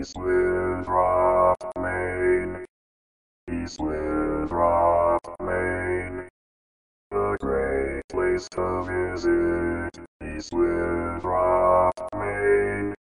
East Withroft, Maine. East Withroft, Maine. A great place to visit.